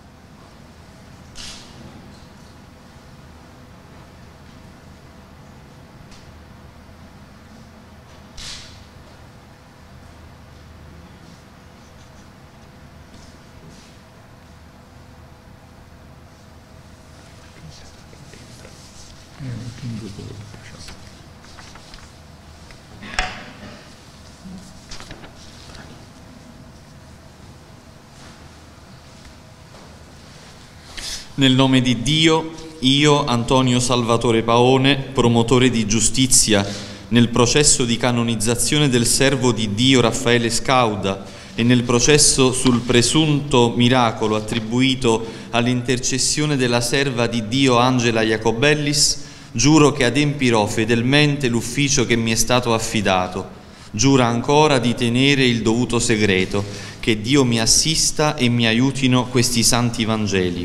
Nel nome di Dio, io, Antonio Salvatore Paone, promotore di giustizia, nel processo di canonizzazione del servo di Dio Raffaele Scauda e nel processo sul presunto miracolo attribuito all'intercessione della serva di Dio Angela Jacobellis, Giuro che adempirò fedelmente l'ufficio che mi è stato affidato. Giura ancora di tenere il dovuto segreto. Che Dio mi assista e mi aiutino questi santi Vangeli.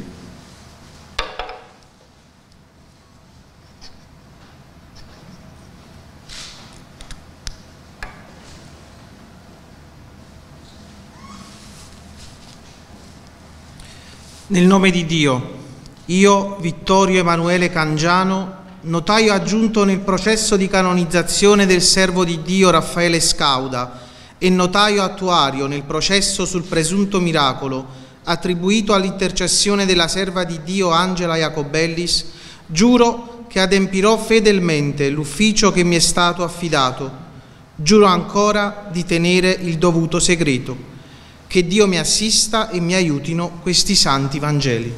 Nel nome di Dio, io, Vittorio Emanuele Cangiano, notaio aggiunto nel processo di canonizzazione del servo di Dio Raffaele Scauda e notaio attuario nel processo sul presunto miracolo attribuito all'intercessione della serva di Dio Angela Iacobellis, giuro che adempirò fedelmente l'ufficio che mi è stato affidato. Giuro ancora di tenere il dovuto segreto. Che Dio mi assista e mi aiutino questi santi Vangeli.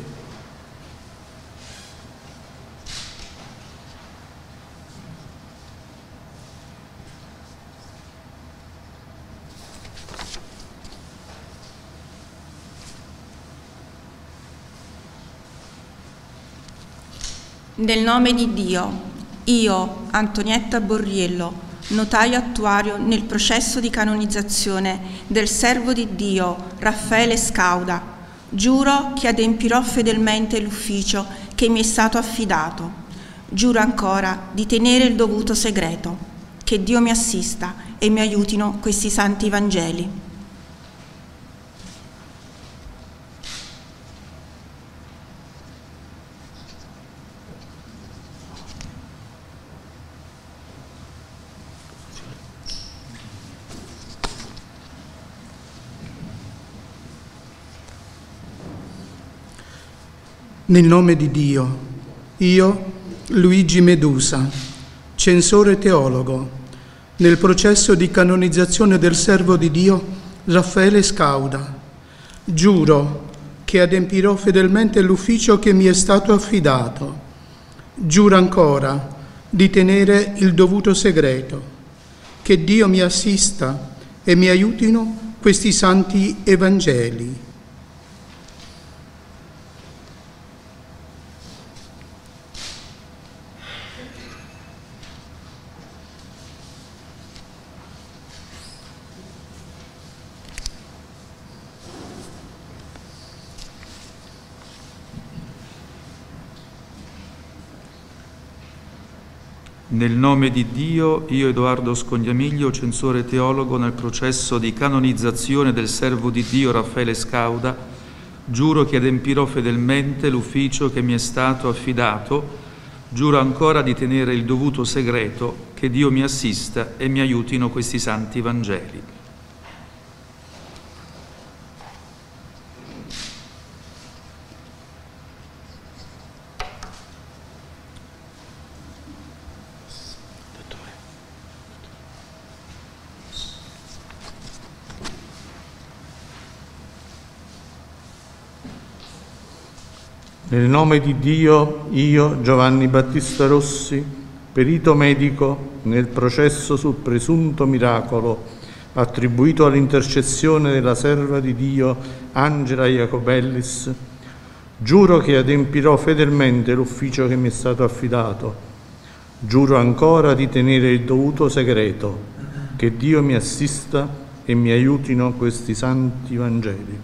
Nel nome di Dio, io, Antonietta Borriello, notaio attuario nel processo di canonizzazione del servo di Dio Raffaele Scauda, giuro che adempirò fedelmente l'ufficio che mi è stato affidato. Giuro ancora di tenere il dovuto segreto. Che Dio mi assista e mi aiutino questi santi Vangeli. Nel nome di Dio, io, Luigi Medusa, censore teologo, nel processo di canonizzazione del servo di Dio Raffaele Scauda, giuro che adempirò fedelmente l'ufficio che mi è stato affidato. Giuro ancora di tenere il dovuto segreto. Che Dio mi assista e mi aiutino questi santi Evangeli. Nel nome di Dio, io Edoardo Scognamiglio, censore teologo nel processo di canonizzazione del servo di Dio Raffaele Scauda, giuro che adempirò fedelmente l'ufficio che mi è stato affidato, giuro ancora di tenere il dovuto segreto, che Dio mi assista e mi aiutino questi santi Vangeli. Nel nome di Dio, io, Giovanni Battista Rossi, perito medico nel processo sul presunto miracolo attribuito all'intercessione della serva di Dio Angela Iacobellis, giuro che adempirò fedelmente l'ufficio che mi è stato affidato. Giuro ancora di tenere il dovuto segreto. Che Dio mi assista e mi aiutino questi santi Vangeli.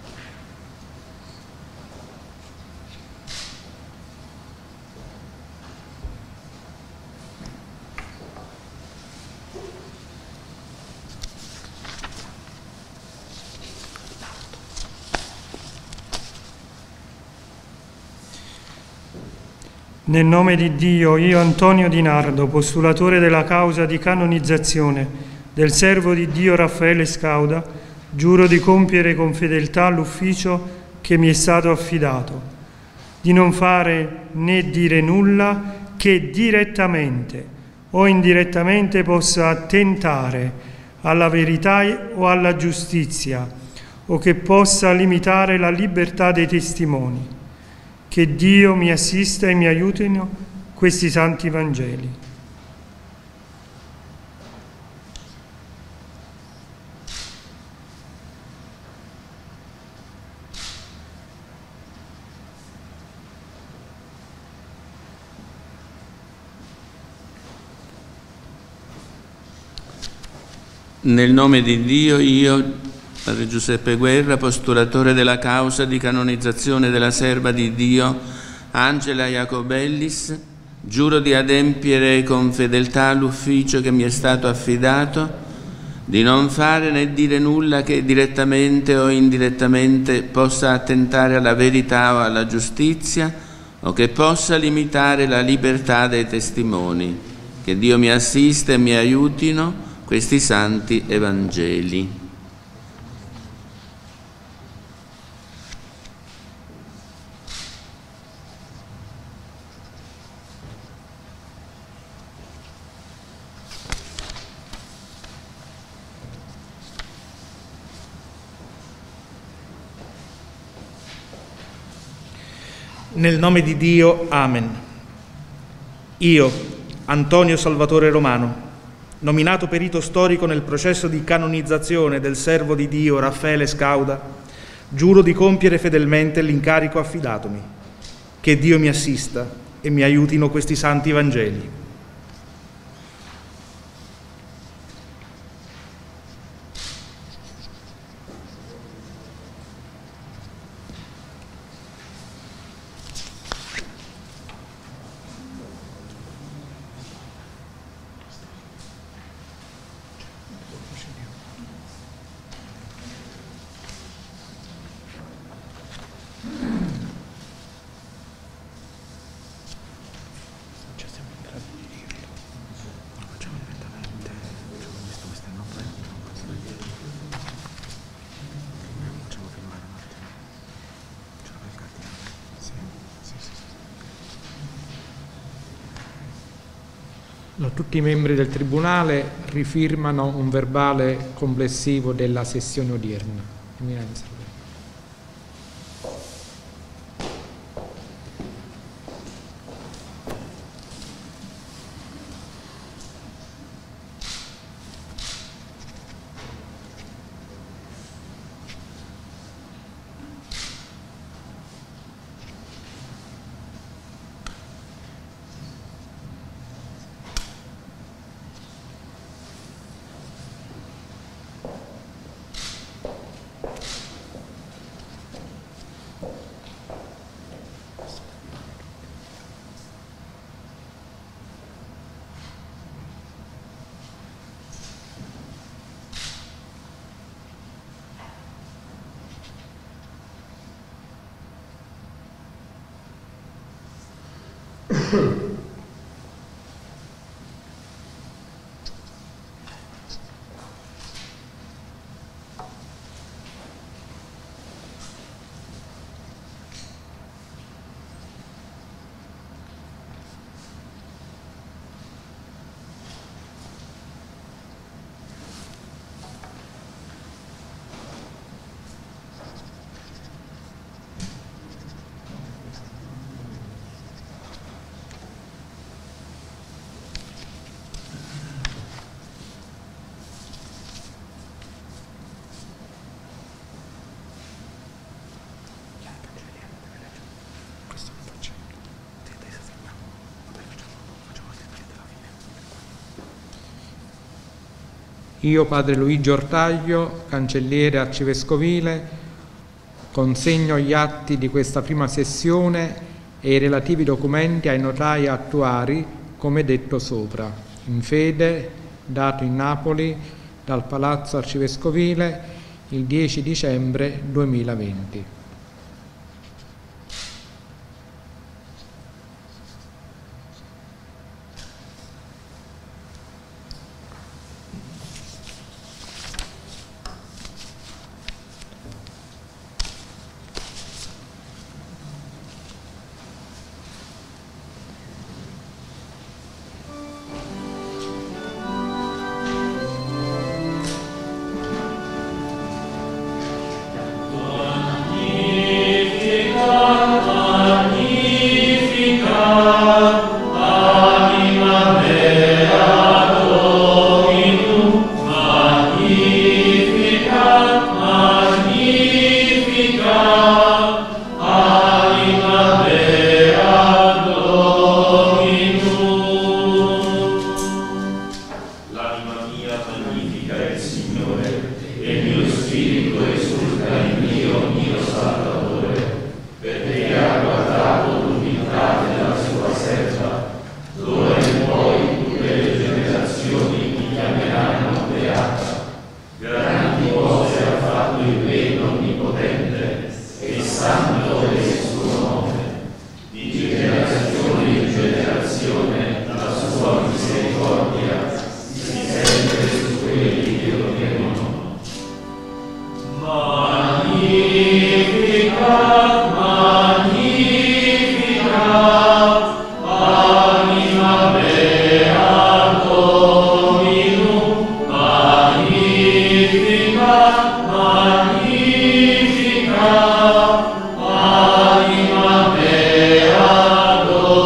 Nel nome di Dio, io Antonio Di Nardo, postulatore della causa di canonizzazione del servo di Dio Raffaele Scauda, giuro di compiere con fedeltà l'ufficio che mi è stato affidato, di non fare né dire nulla che direttamente o indirettamente possa attentare alla verità o alla giustizia o che possa limitare la libertà dei testimoni. Che Dio mi assista e mi aiutino questi santi Vangeli. Nel nome di Dio, io, Padre Giuseppe Guerra, postulatore della causa di canonizzazione della serva di Dio, Angela Jacobellis, giuro di adempiere con fedeltà l'ufficio che mi è stato affidato, di non fare né dire nulla che direttamente o indirettamente possa attentare alla verità o alla giustizia o che possa limitare la libertà dei testimoni. Che Dio mi assista e mi aiutino questi santi Evangeli. Nel nome di Dio, Amen. Io, Antonio Salvatore Romano, nominato perito storico nel processo di canonizzazione del servo di Dio Raffaele Scauda, giuro di compiere fedelmente l'incarico affidatomi. Che Dio mi assista e mi aiutino questi santi Vangeli. Tutti i membri del Tribunale rifirmano un verbale complessivo della sessione odierna. Io, padre Luigi Ortaglio, cancelliere arcivescovile, consegno gli atti di questa prima sessione e i relativi documenti ai notai attuari, come detto sopra, in fede, dato in Napoli dal Palazzo Arcivescovile il dieci dicembre duemilaventi. Amen. glorifica il Signore, e il mio spirito esulta in Dio, mio Salvatore, perché ha guardato l'umiltà della sua serva. D'ora in poi tutte le generazioni mi chiameranno beata. Grandi cose ha fatto il Re Onnipotente, e santo è il suo nome. Di generazione in generazione la sua misericordia si sente su quelli che lo temono. Magnificat, magnificat, anima mea Dominum, magnificat, magnificat, anima mea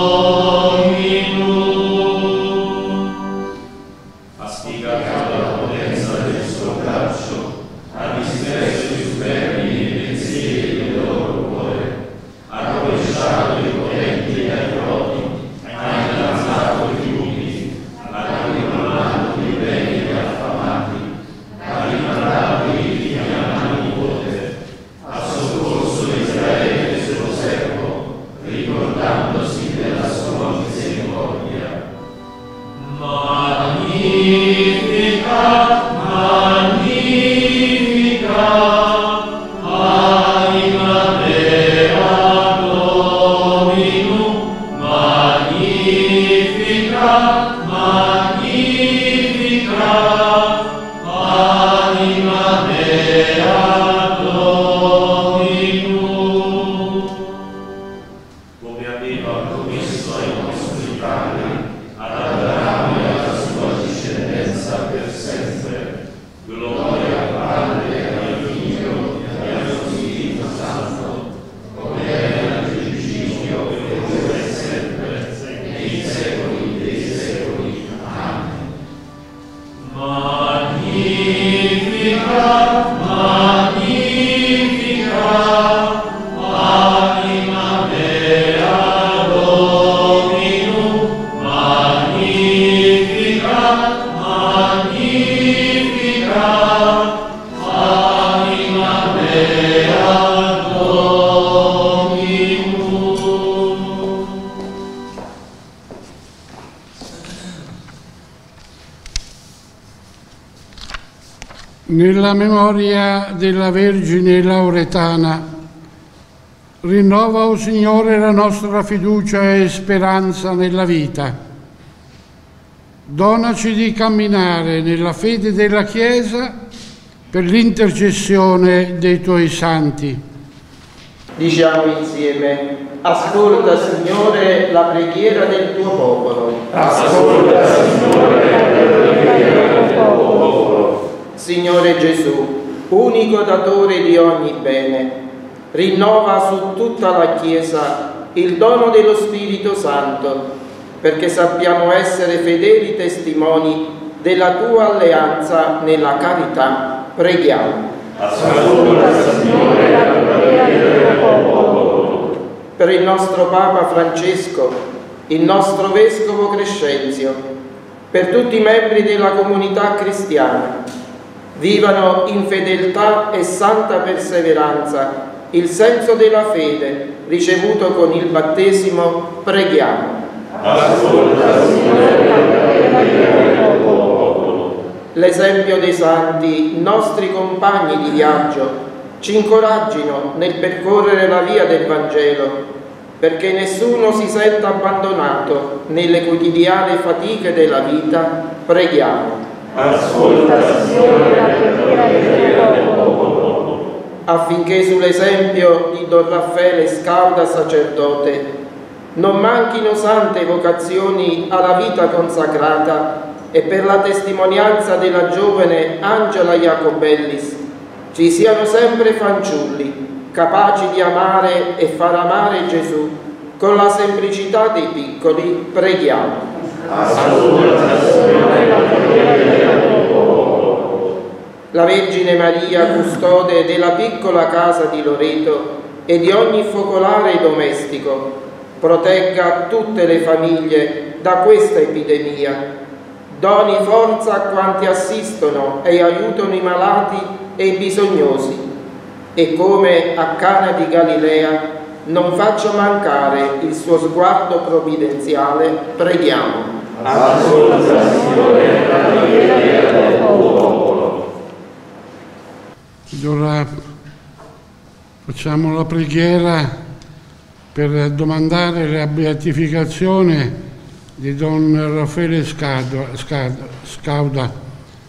Dominum. Ha spiegato la potenza del suo braccio, ha disperso i superbi nei pensieri del loro cuore, ha rovesciato i potenti dai rodi, ha innalzato i fiumi, ha ricoronato i beni e affamati, ha rimandato i figli a nipote, ha soccorso Israele suo servo, ricordandosi della sua misericordia. Magnificat, magnificat, anima mea Dominum, magnificat, magnificat, anima mea Dominum. Come aveva promesso ai nostri padri, ad Abramo e alla sua discendenza per sempre. Gloria al Padre, e al Figlio e allo Spirito Santo, come era nel principio e ora e sempre, nei secoli dei secoli. Amen. Magnificat, magnificat, anima mea Dominum, magnificat, magnificat, anima mea Dominum. Nella memoria della Vergine Lauretana, rinnova, o Signore, la nostra fiducia e speranza nella vita. Donaci di camminare nella fede della Chiesa per l'intercessione dei Tuoi santi. Diciamo insieme: ascolta, Signore, la preghiera del Tuo popolo. Ascolta, Signore, la preghiera del Tuo popolo. Signore Gesù, unico datore di ogni bene, rinnova su tutta la Chiesa il dono dello Spirito Santo, perché sappiamo essere fedeli testimoni della Tua alleanza nella carità. Preghiamo. Ascolta, Signore, la preghiera del Tuo popolo. Per il nostro Papa Francesco, il nostro Vescovo Crescenzio, per tutti i membri della comunità cristiana, vivano in fedeltà e santa perseveranza il senso della fede ricevuto con il battesimo. Preghiamo. Ascolta, Signore, la preghiera del Tuo popolo. L'esempio dei santi, nostri compagni di viaggio, ci incoraggino nel percorrere la via del Vangelo, perché nessuno si senta abbandonato nelle quotidiane fatiche della vita. Preghiamo. Ascolta, Signore, la preghiera del Tuo popolo. Affinché sull'esempio di Don Raffaele Scauda, sacerdote, non manchino sante vocazioni alla vita consacrata, e per la testimonianza della giovane Angela Jacobellis ci siano sempre fanciulli capaci di amare e far amare Gesù con la semplicità dei piccoli. Preghiamo. La Vergine Maria, custode della piccola casa di Loreto e di ogni focolare domestico, protegga tutte le famiglie da questa epidemia. doni forza a quanti assistono e aiutano i malati e i bisognosi, e come a Cana di Galilea non faccia mancare il suo sguardo provvidenziale, preghiamo. Ascolta, Signore, la preghiera del tuo popolo. Ed ora facciamo la preghiera per domandare la beatificazione di Don Raffaele Scauda.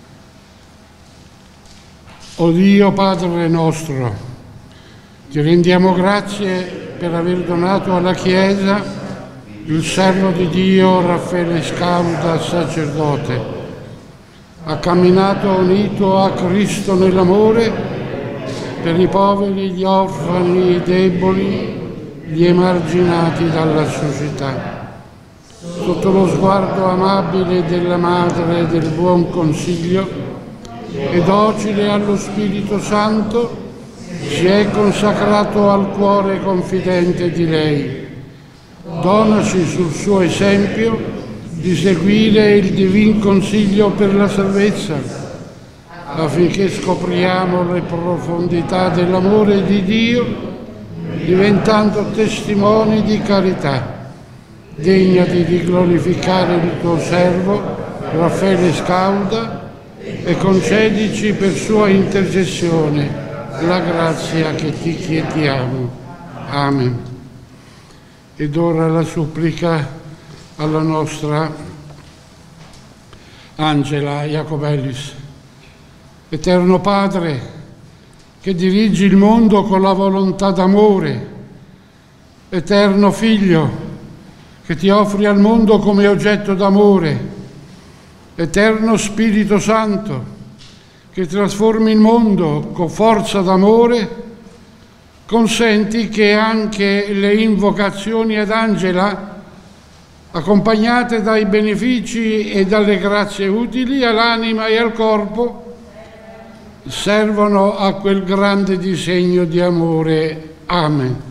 O Dio Padre nostro, ti rendiamo grazie per aver donato alla Chiesa il servo di Dio Raffaele Scauda, sacerdote. Ha camminato unito a Cristo nell'amore per i poveri, gli orfani, i deboli, gli emarginati dalla società. Sotto lo sguardo amabile della Madre del Buon Consiglio e docile allo Spirito Santo, si è consacrato al cuore confidente di lei. Donaci sul suo esempio di seguire il divin consiglio per la salvezza, affinché scopriamo le profondità dell'amore di Dio, diventando testimoni di carità. Degnati di glorificare il tuo servo, Raffaele Scauda, e concedici per sua intercessione la grazia che ti chiediamo. Amen. Ed ora la supplica alla nostra Angela Iacobellis. Eterno Padre, che dirigi il mondo con la volontà d'amore, eterno Figlio, che ti offri al mondo come oggetto d'amore, eterno Spirito Santo, che trasformi il mondo con forza d'amore, consenti che anche le invocazioni ad Angela, accompagnate dai benefici e dalle grazie utili all'anima e al corpo, servono a quel grande disegno di amore. Amen.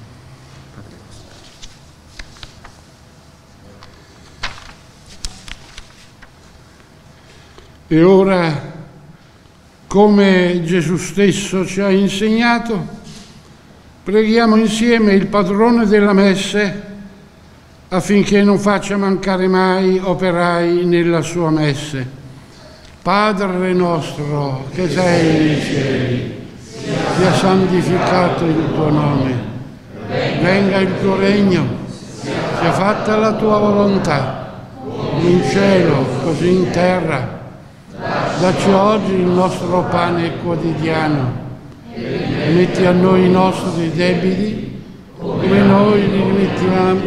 E ora, come Gesù stesso ci ha insegnato, preghiamo insieme il padrone della messe affinché non faccia mancare mai operai nella sua messe. Padre nostro che sei nei cieli, sia santificato il tuo nome, venga il tuo regno, sia fatta la tua volontà, in cielo così in terra. Dacci oggi il nostro pane quotidiano, e metti a noi i nostri debiti, come noi li rimettiamo.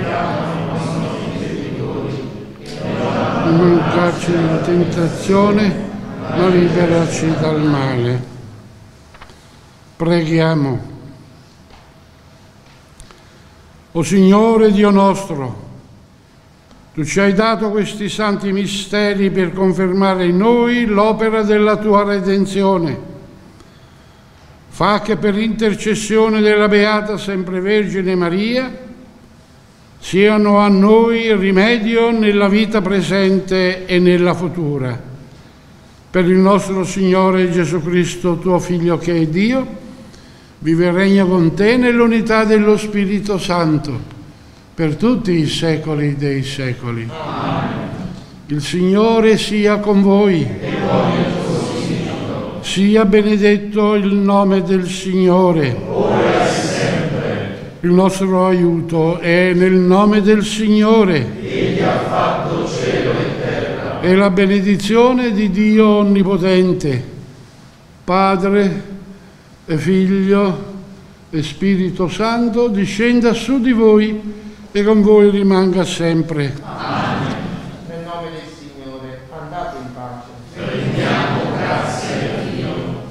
Non mancarci nella tentazione, ma liberaci dal male. Preghiamo. O Signore Dio nostro, Tu ci hai dato questi santi misteri per confermare in noi l'opera della Tua redenzione. Fa che per intercessione della Beata Sempre Vergine Maria siano a noi rimedio nella vita presente e nella futura. Per il nostro Signore Gesù Cristo, Tuo Figlio che è Dio, vive e regna con Te nell'unità dello Spirito Santo, per tutti i secoli dei secoli. Amen. Il Signore sia con voi. E con il tuo Spirito. Sia benedetto il nome del Signore. Ora e sempre. Il nostro aiuto è nel nome del Signore. Egli ha fatto cielo e terra. E la benedizione di Dio Onnipotente, Padre e Figlio e Spirito Santo, discenda su di voi e con voi rimanga sempre. Amen. Nel nome del Signore, andate in pace. Rendiamo grazie a Dio.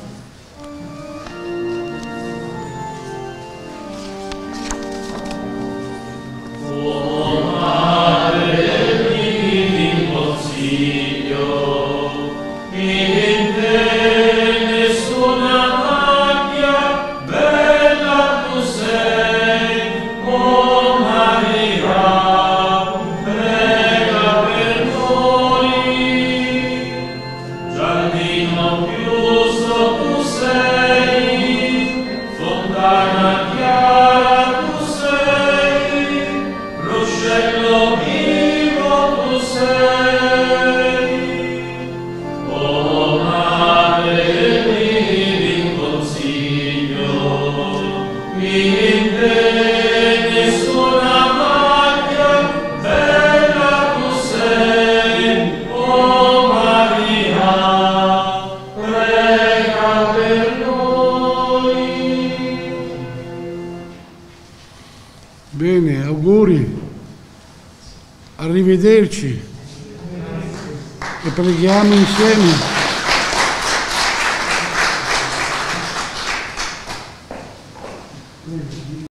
Oh, Madre del Divino Consiglio, in te nessuna macchia, bella tu sei, oh Maria, Bene, auguri, arrivederci e preghiamo insieme.